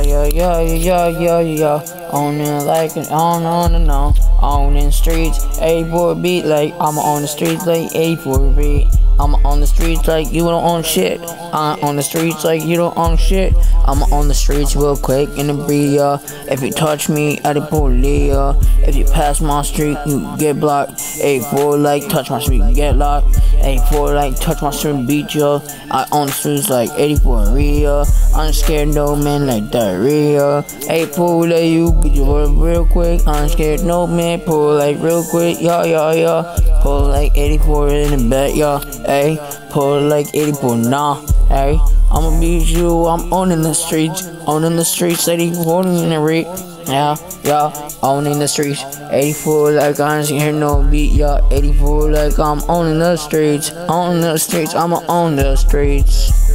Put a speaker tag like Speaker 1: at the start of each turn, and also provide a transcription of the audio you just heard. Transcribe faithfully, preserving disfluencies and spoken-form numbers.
Speaker 1: yeah, yeah, yeah, yeah, yeah. On it like it, on, on and on. On in the streets, eighty-four beat like I'm on the streets like eighty-four beat. I'm on the streets like you don't own shit. I'm on the streets like you don't own shit. I'm on the streets real quick in the bria. If you touch me, I the police. If you pass my street, you get blocked. eighty-four like touch my street, get locked. eighty-four like touch my street, beat ya. I on the streets like eighty-four ria. I'm scared no man like diarrhea. eighty-four like you get your real quick. I'm scared no man pull like real quick. Yeah, yeah, yeah. Pull like eighty-four in the back, yeah. Hey, pull like eighty-four, nah. Hey, I'ma beat you. I'm owning the streets, owning the streets. eighty-four in the reek, yeah, yeah. Owning the streets, eighty-four like I ain't hear no beat, yeah. eighty-four like I'm owning the streets, owning the streets. I'ma own the streets.